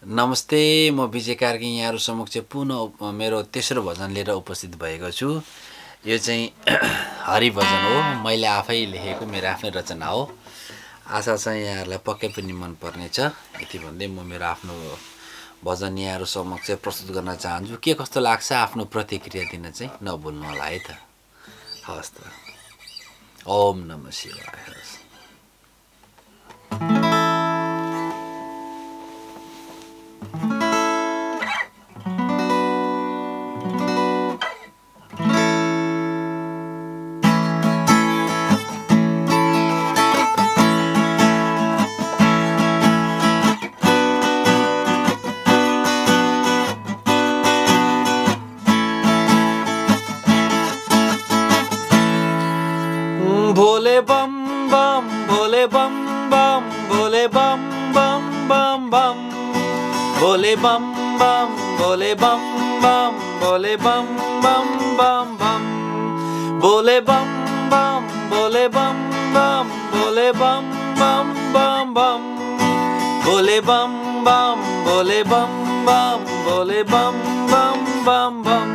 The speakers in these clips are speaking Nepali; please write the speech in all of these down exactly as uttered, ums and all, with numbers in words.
नमस्ते, म विजय कार्की यहाँहरु समक्ष पुनः मेरो तेस्रो भजन लिएर उपस्थित भएको छु। यो चाहिँ हरिभजन हो, मैले आफै लेखेको मेरो आफ्नै रचना हो। आशा छ यहाँहरुलाई पक्कै पनि मन पर्नेछ। यति भन्दै म मेरो आफ्नो भजन यहाँहरु समक्ष प्रस्तुत गर्न चाहन्छु। के कस्तो लाग्छ आफ्नो प्रतिक्रिया दिन चाहिँ नभुल्नु होला है त। हवस् त। ओम नमः शिवाय। भोले बम बम भोले बम बम भोले बम बम बम बम भोले बम बम भोले बम बम भोले बम बम बम बम भोले बम बम भोले बम बम भोले बम बम बम बम भोले बम बम भोले बम बम भोले बम बम बम बम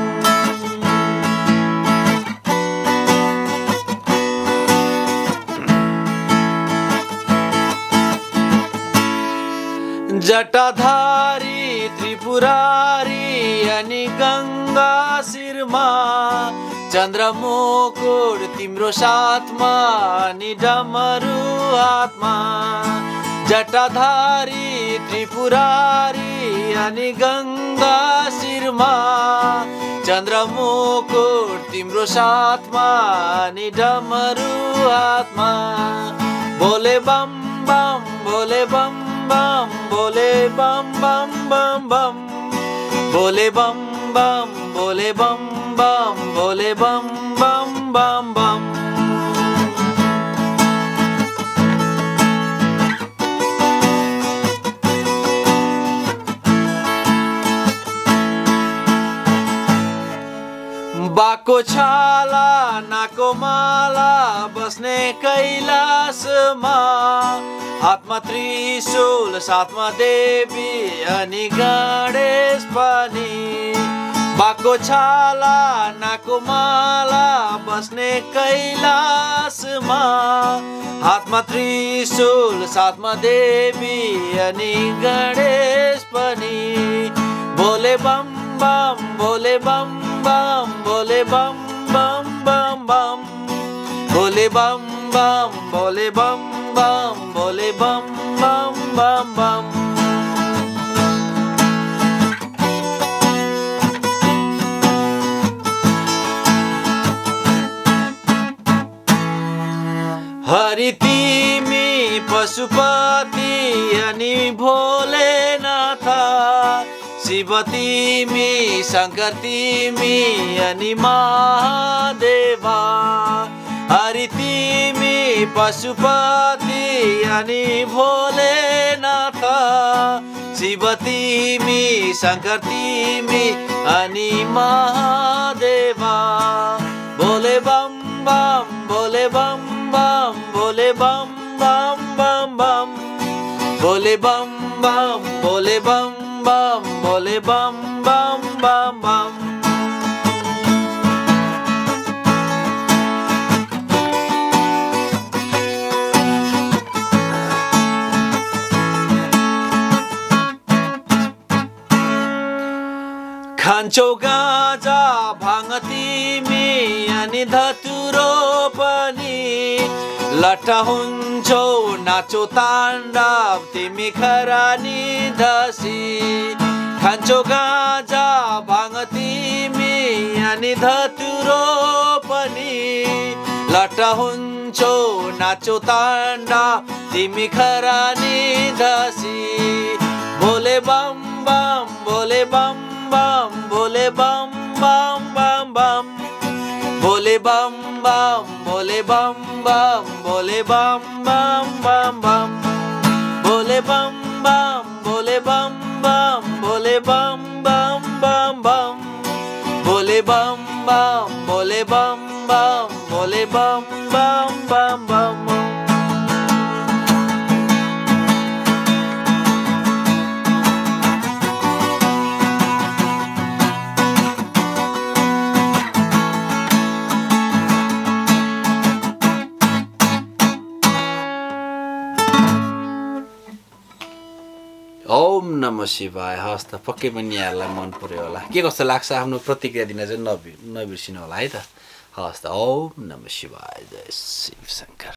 जटाधारी त्रिपुरारी अनि गंगा शिरमा चन्द्रमुकुट तिम्रो साथमा अनि डमरू हातमा जटाधारी त्रिपुरारी अनि गंगा शिरमा चन्द्रमुकुट तिम्रो साथमा अनि डमरू हातमा भोले बम बम भोले बम बम भोले बम बम बम बम भोले बम बम भोले बम बम भोले बम बम बम बम बाको छाला नाको माला बस्ने कैलाशमा हातमा त्रिशूल साथमा देवी अनि गणेश पनि बाको छाला नाको माला बस्ने कैलाशमा हातमा त्रिशूल साथमा देवी अनि गणेश पनि भोले बम बम भोले बम बम भोले बम बम बम बम भोले बम बम भोले बम बम भोले बम बम बम बम हरि तिमी पशुपति अनि भोलेनाथ शिव तिमी शंकर तिमी अनि महादेवा हरि तिमी पशुपति अनि भोलेनाथ शिव तिमी शंकर तिमी अनि महादेवा भोले बम बम भोले बम बम भोले बम बम बम बम भोले बम बम भोले बम बम भोले बम बम बम बम खान्छौ गाजा भाङ तिमी अनि धतुरो पनि लट्ठा हुन्छौ नाचो ताण्डव तिमी खरानी दसी खान्छौ गाजा भाङ तिमी अनि धतुरो पनि लट्ठा हुन्छौ नाचो ताण्डव तिमी खरानी दसी भोले बम बम भोले बम बम भोले बम बम बम बम भोले बम बम भोले बम बम भोले बम बम बम बम भोले बम बम भोले बम बम भोले बम बम बम बम भोले बम बम भोले बम बम भोले बम बम बम बम नमः शिवाय। हस् त पक्कै पनि यहाँहरूलाई मन पर्यो होला। के कस्तो लाग्छ आफ्नो प्रतिक्रिया दिन चाहिँ नबि नबिर्सिनु होला है त। हस् त ओम नमः शिवाय। जय शिव शङ्कर।